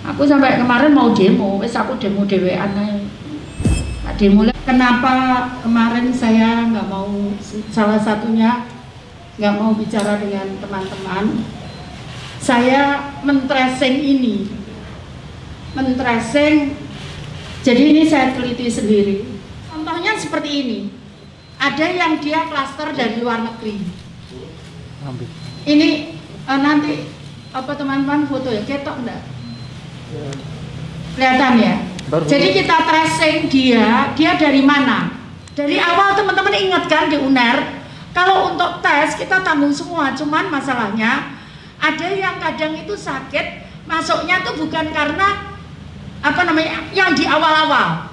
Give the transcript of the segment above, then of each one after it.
Aku sampai kemarin mau demo, wes aku demo dewean aja. Demo. Kenapa kemarin saya nggak mau, salah satunya nggak mau bicara dengan teman-teman. Saya men-tracing ini, jadi ini saya teliti sendiri. Contohnya seperti ini, ada yang dia klaster dari luar negeri. Ini nanti apa teman-teman foto ya, ketok enggak? Kelihatan ya? Jadi kita tracing dia dari mana? Dari awal teman-teman ingat kan di UNER, kalau untuk tes kita tanggung semua, cuman masalahnya ada yang kadang itu sakit, masuknya tuh bukan karena apa namanya, yang di awal-awal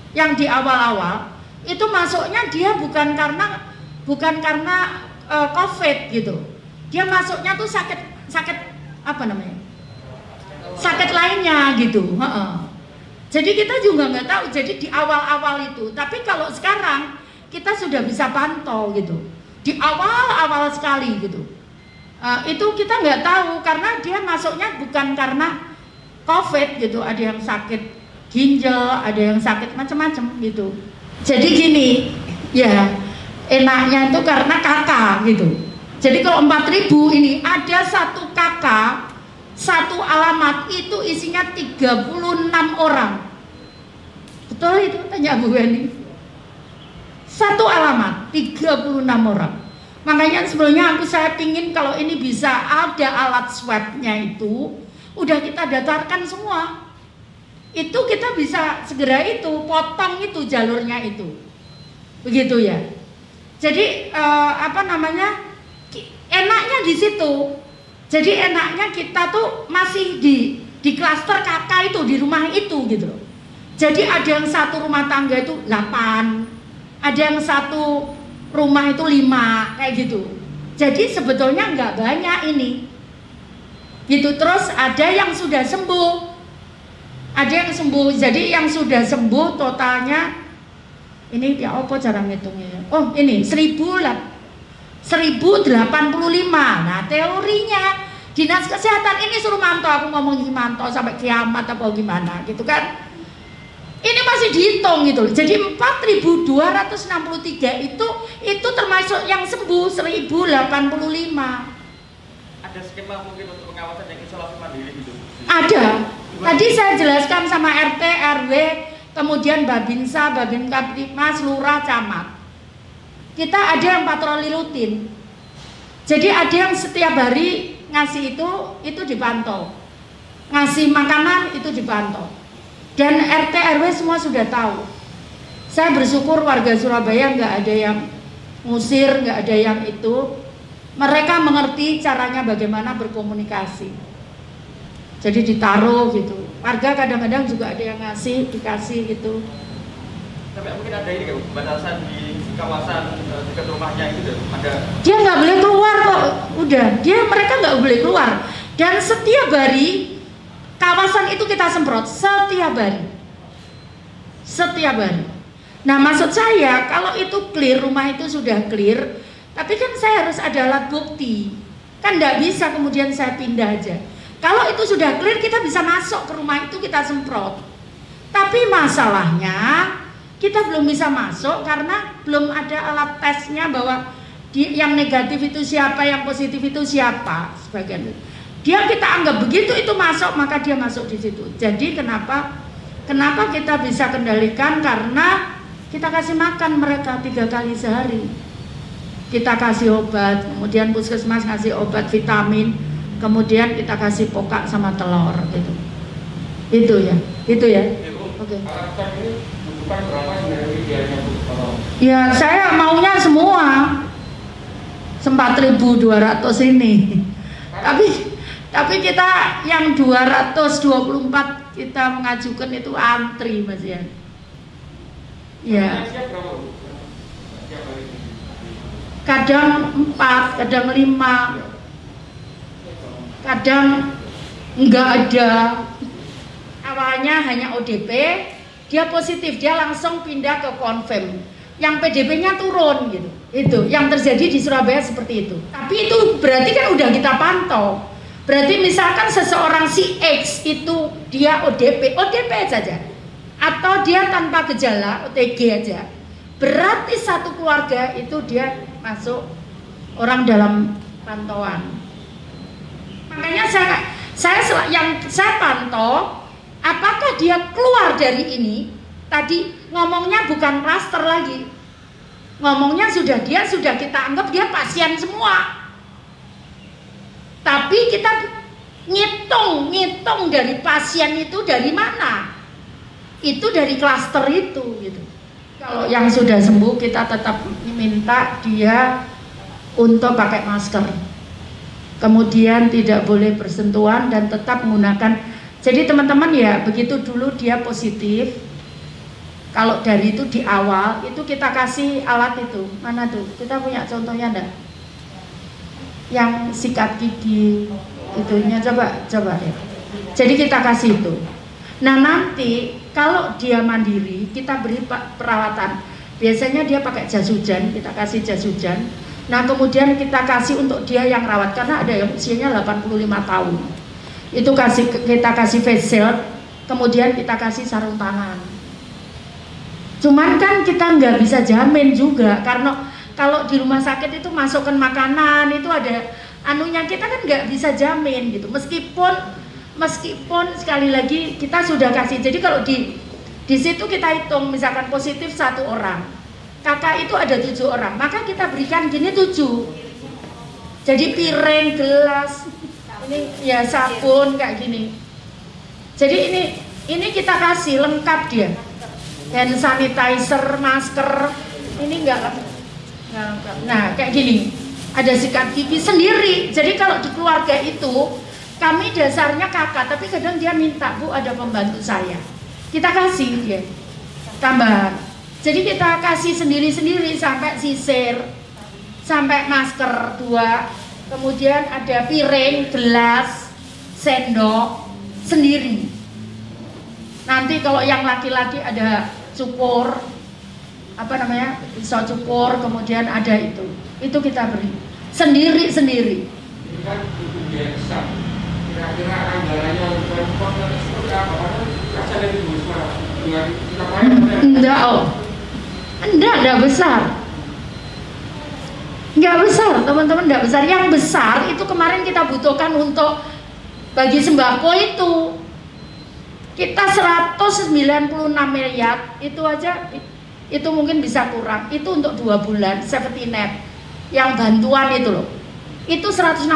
itu masuknya dia bukan karena COVID gitu, dia masuknya tuh sakit apa namanya, sakit lainnya gitu. Jadi kita juga nggak tahu, jadi di awal-awal itu. Tapi kalau sekarang kita sudah bisa pantau gitu, di awal-awal sekali gitu. Itu kita nggak tahu karena dia masuknya bukan karena COVID gitu, ada yang sakit ginjal, ada yang sakit macam-macam gitu. Jadi gini, ya enaknya itu karena kakak gitu. Jadi kalau 4.000 ini ada satu kakak, satu alamat itu isinya 36 orang. Betul itu? Tanya Bu Weni. Satu alamat 36 orang. Makanya sebelumnya saya pingin kalau ini bisa ada alat swabnya itu, udah kita datarkan semua. Itu kita bisa segera itu potong itu jalurnya itu. Begitu ya. Jadi apa namanya? Enaknya di situ. Jadi enaknya kita tuh masih di klaster kakak itu, di rumah itu gitu. Jadi ada yang satu rumah tangga itu 8, ada yang satu rumah itu 5, kayak gitu. Jadi sebetulnya nggak banyak ini. Gitu. Terus ada yang sudah sembuh. Ada yang sembuh. Jadi yang sudah sembuh totalnya ini ya apa cara ngitungnya? Oh, ini 1085. Nah, teorinya Dinas Kesehatan ini suruh mantau, aku ngomong mantau sampai kiamat apa gimana gitu kan. Ini masih dihitung gitu. Jadi 4.263 itu termasuk yang sembuh 1.085. Ada skema mungkin untuk pengawasan yang isolasi mandiri gitu? Ada. Tadi saya jelaskan sama RT, RW, kemudian Babinsa, Babinkamtibmas, Lurah, Camat. Kita ada yang patroli rutin. Jadi ada yang setiap hari ngasih itu dipantau. Ngasih makanan itu dipantau. Dan RT RW semua sudah tahu. Saya bersyukur warga Surabaya nggak ada yang ngusir, nggak ada yang itu. Mereka mengerti caranya bagaimana berkomunikasi. Jadi ditaruh gitu. Warga kadang-kadang juga ada yang ngasih, dikasih gitu. Tapi mungkin ada ini batasan di kawasan dekat rumahnya itu ada. Dia nggak boleh keluar kok. Udah, mereka nggak boleh keluar. Dan setiap hari kawasan itu kita semprot setiap hari. Nah, maksud saya kalau itu clear, rumah itu sudah clear, tapi kan saya harus ada alat bukti. Kan nggak bisa kemudian saya pindah aja. Kalau itu sudah clear, kita bisa masuk ke rumah itu, kita semprot. Tapi masalahnya kita belum bisa masuk karena belum ada alat tesnya bahwa yang negatif itu siapa, yang positif itu siapa, sebagian. Dia kita anggap begitu itu masuk, maka dia masuk di situ. Jadi kenapa kita bisa kendalikan? Karena kita kasih makan mereka 3 kali sehari. Kita kasih obat, kemudian puskesmas ngasih obat vitamin, kemudian kita kasih pokak sama telur gitu. Itu ya. Oke. Ya saya maunya semua 4.200 ini. Tapi kita yang 224 kita mengajukan itu antri Mas ya. Ya. Kadang 4, kadang 5, kadang enggak ada. Awalnya hanya ODP, dia positif, dia langsung pindah ke confirm. Yang PDP-nya turun gitu. Itu yang terjadi di Surabaya seperti itu. Tapi itu berarti kan udah kita pantau. Berarti misalkan seseorang si X itu dia ODP saja, atau dia tanpa gejala OTG aja, berarti satu keluarga itu dia masuk orang dalam pantauan. Makanya yang saya pantau, apakah dia keluar dari ini? Tadi ngomongnya bukan klaster lagi, ngomongnya sudah kita anggap dia pasien semua. Tapi kita ngitung dari pasien itu dari mana? Itu dari klaster itu gitu. Kalau yang sudah sembuh kita tetap minta dia untuk pakai masker. Kemudian tidak boleh bersentuhan dan tetap menggunakan. Jadi teman-teman ya, begitu dulu dia positif, kalau dari itu di awal itu kita kasih alat itu. Mana tuh? Kita punya contohnya enggak? Yang sikat gigi itunya coba ya. Jadi kita kasih itu. Nah nanti kalau dia mandiri kita beri perawatan. Biasanya dia pakai jas hujan, kita kasih jas hujan. Nah kemudian kita kasih untuk dia yang rawat, karena ada yang usianya 85 tahun. Itu kita kasih face shield, kemudian kita kasih sarung tangan. Cuman kan kita nggak bisa jamin juga, karena kalau di rumah sakit itu masukkan makanan itu ada anunya, kita kan nggak bisa jamin gitu. Meskipun sekali lagi kita sudah kasih. Jadi kalau di situ kita hitung misalkan positif 1 orang, kakak itu ada 7 orang, maka kita berikan gini 7. Jadi piring, gelas, ini ya sabun kayak gini. Jadi ini kita kasih lengkap dia. Hand sanitizer, masker, ini enggak lengkap. Nah kayak gini, ada sikat gigi sendiri. Jadi kalau di keluarga itu kami dasarnya kakak, tapi kadang dia minta, Bu ada pembantu saya, kita kasih dia tambahan. Jadi kita kasih sendiri-sendiri sampai sisir, sampai masker 2, kemudian ada piring, gelas, sendok sendiri. Nanti kalau yang laki-laki ada cukur, apa namanya, pisau cukur, kemudian ada itu kita beri sendiri-sendiri. Ini kan biaya besar. Kira-kira anggarannya untuk seperti apa? Kasih dari Bu Risma dengan enggak besar. Enggak besar, teman-teman, enggak besar. Yang besar itu kemarin kita butuhkan untuk bagi sembako itu. Kita 196 miliar, itu aja itu mungkin bisa kurang. Itu untuk 2 bulan safety net yang bantuan itu loh. Itu 160.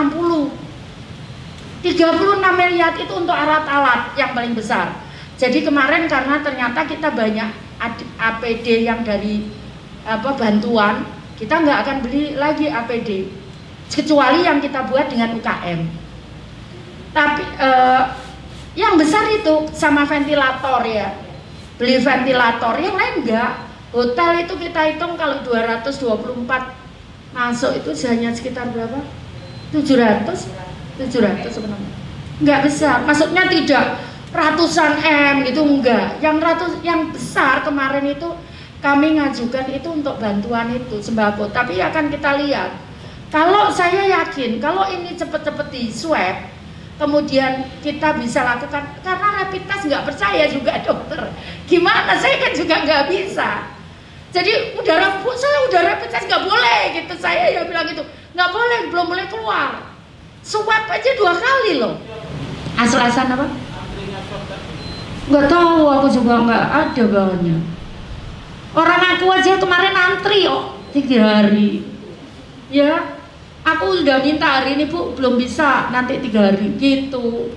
36 miliar itu untuk alat-alat yang paling besar. Jadi kemarin karena ternyata kita banyak APD yang dari bantuan, kita nggak akan beli lagi APD kecuali yang kita buat dengan UKM. Tapi yang besar itu sama ventilator ya, beli ventilator. Yang lain enggak. Hotel itu kita hitung kalau 224 masuk itu hanya sekitar berapa? 700 sebenarnya. Enggak besar. Maksudnya tidak ratusan M gitu, enggak. Yang besar kemarin itu kami ngajukan itu untuk bantuan itu sembako. Tapi akan kita lihat. Kalau saya yakin kalau ini cepet-cepet di swab, kemudian kita bisa lakukan, karena rapid test nggak percaya juga dokter. Gimana? Saya kan juga nggak bisa. Jadi saya udah rapid test nggak boleh gitu. Saya ya bilang gitu, nggak boleh, belum boleh keluar. Swab aja 2 kali loh. Asal-asalan apa? Nggak tahu, aku juga nggak ada bahannya. Orang aku aja kemarin antri 3 hari. Ya, aku udah minta hari ini Bu, belum bisa, nanti 3 hari gitu.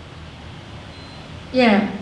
Ya.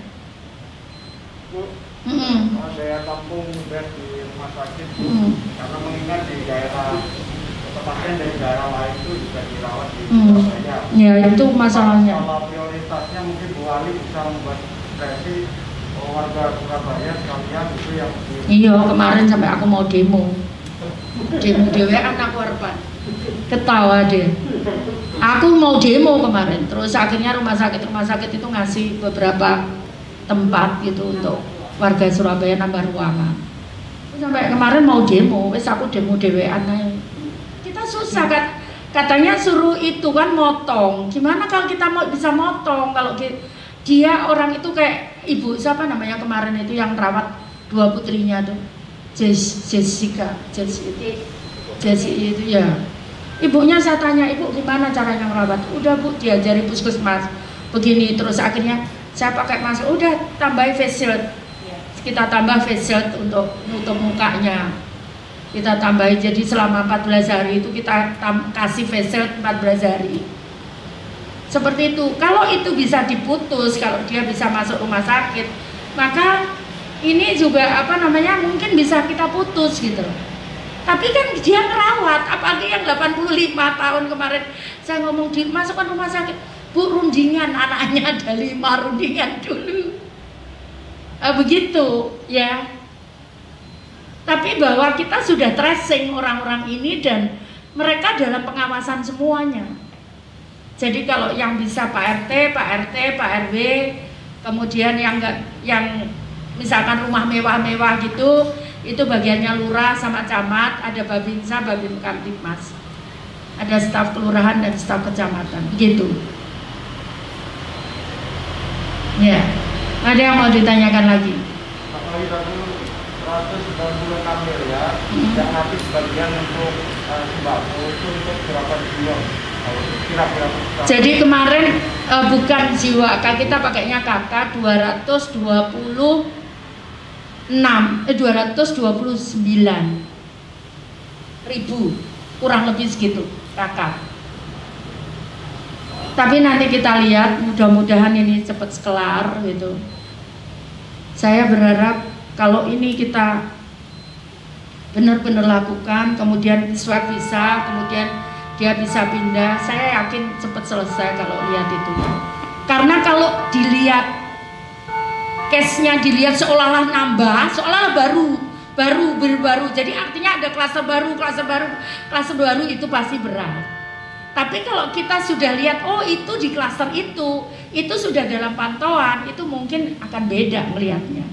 Daya tampung bed di rumah sakit, karena mengingat di daerah pasien dari daerah lain itu juga dirawat di Surabaya. Ya itu masalahnya. Kalau prioritasnya mungkin Bu Ali bisa membuat sesi warga Surabaya sekalian itu yang iya, kemarin sampai aku mau demo dewean aku harapan. Ketawa deh. Aku mau demo kemarin, terus akhirnya rumah sakit itu ngasih beberapa tempat gitu untuk warga Surabaya nambah ruangan. Sampai kemarin mau demo, wes aku demo dewean aja. Kita susah kan, katanya suruh itu kan motong. Gimana kalau kita mau bisa motong? Kalau dia orang itu kayak ibu siapa namanya kemarin itu yang rawat 2 putrinya tuh, Jessica itu ya. Ibunya saya tanya, ibu gimana caranya merawat? Udah bu, diajari puskesmas begini, terus akhirnya saya pakai masker, udah tambahin face shield. Kita tambah face shield untuk nutup mukanya. Kita tambahin, jadi selama 14 hari itu kita kasih face shield 14 hari. Seperti itu. Kalau itu bisa diputus, kalau dia bisa masuk rumah sakit, maka ini juga mungkin bisa kita putus gitu. Tapi kan dia ngerawat, apalagi yang 85 tahun kemarin saya ngomong dimasukkan rumah sakit, bu, rundingan anaknya ada 5 rundingan dulu. Begitu ya. Tapi bahwa kita sudah tracing orang-orang ini dan mereka dalam pengawasan semuanya. Jadi kalau yang bisa Pak RT, Pak RW, kemudian yang misalkan rumah mewah-mewah gitu, itu bagiannya lurah sama camat, ada Babinsa, Babin Kamtipmas, ada staf kelurahan dan staf kecamatan, begitu. Ya, ada yang mau ditanyakan lagi? Apalagi tadi 196 miliar, yang nanti sebagian untuk sembako itu untuk berapa jiwa? Kira-kira. Jadi kemarin bukan jiwa, kita pakainya KK 229 ribu, kurang lebih segitu kakak. Tapi nanti kita lihat, mudah-mudahan ini cepat kelar gitu. Saya berharap kalau ini kita benar-benar lakukan, kemudian swab bisa, kemudian dia bisa pindah, saya yakin cepat selesai kalau lihat itu. Karena kalau dilihat case-nya dilihat seolah-olah nambah, seolah-olah baru. Jadi artinya ada klaster baru itu pasti berat. Tapi kalau kita sudah lihat, oh itu di klaster itu sudah dalam pantauan, itu mungkin akan beda melihatnya.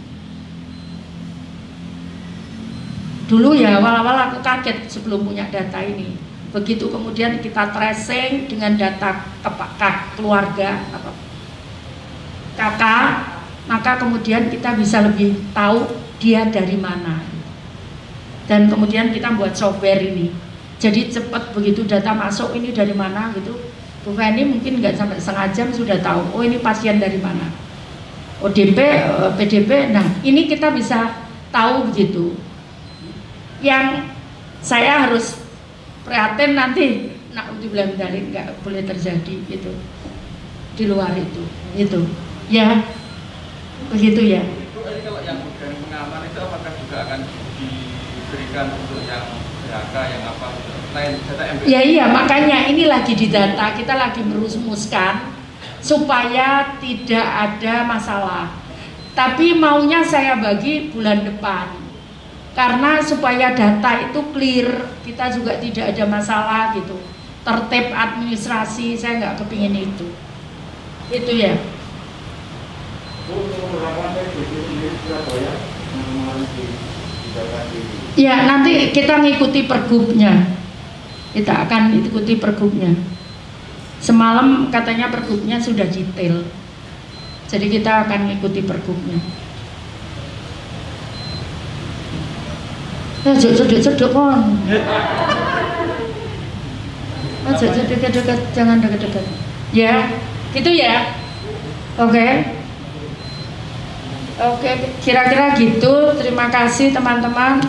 Dulu ya awal-awal aku kaget sebelum punya data ini. Begitu kemudian kita tracing dengan data keluarga kakak, maka kemudian kita bisa lebih tahu dia dari mana. Dan kemudian kita buat software ini. Jadi cepat begitu data masuk ini dari mana gitu. Bu Feni mungkin nggak sampai setengah jam sudah tahu. Oh ini pasien dari mana. ODP, PDP. Nah ini kita bisa tahu begitu. Yang saya harus prihatin nanti, dibilang dari nggak boleh terjadi gitu di luar itu ya. Begitu ya. Jadi kalau yang dari pengaman itu apakah juga akan diberikan untuk yang PHK yang apa lain data MB? Ya iya, makanya ini lagi di data, kita lagi merumuskan supaya tidak ada masalah. Tapi maunya saya bagi bulan depan. Karena supaya data itu clear, kita juga tidak ada masalah gitu. Tertib administrasi, saya nggak kepingin itu. Itu ya. Ya nanti kita ngikuti pergubnya. Kita akan ikuti pergubnya. Semalam katanya pergubnya sudah detail. Jadi kita akan ngikuti pergubnya. Cedek kon. Dekat-dekat, jangan dekat-dekat. Ya, gitu ya. Oke, kira-kira gitu. Terima kasih teman-teman.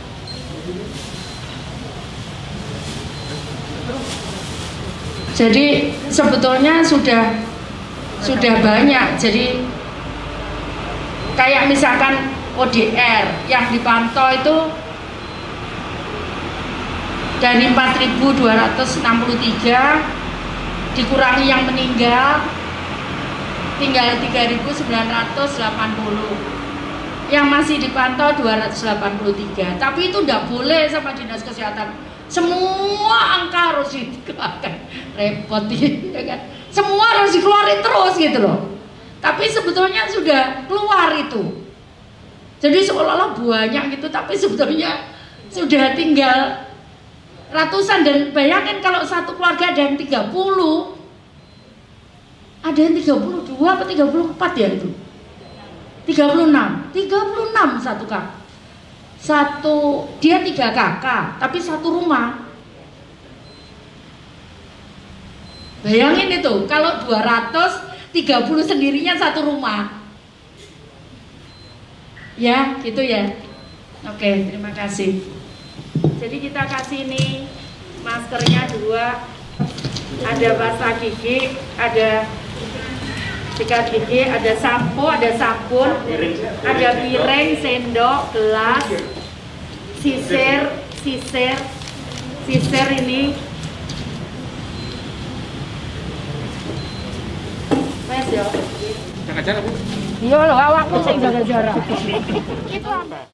Jadi sebetulnya sudah banyak. Jadi kayak misalkan ODR yang dipantau itu dari 4.263 dikurangi yang meninggal tinggal 3.980, yang masih dipantau 283. Tapi itu tidak boleh sama dinas kesehatan, semua angka harus dikeluarkan. Repot ya kan, semua harus dikeluarin terus gitu loh. Tapi sebetulnya sudah keluar itu, jadi seolah-olah banyak gitu, tapi sebetulnya sudah tinggal ratusan, dan bayangin kalau satu keluarga ada yang 30, ada yang 32 atau 34 ya itu, 36 satu kak, dia 3 kakak tapi satu rumah. Bayangin itu kalau 230 sendirinya satu rumah. Ya gitu ya. Oke, terima kasih. Jadi kita kasih ini maskernya 2, ada pasta gigi, ada sikat gigi, ada sampo, ada sabun, ada piring, sendok, gelas, sisir ini. Wes yo. Jaga jarak Bu. Iya lho, awakmu sing jaga jarak. Itu apa?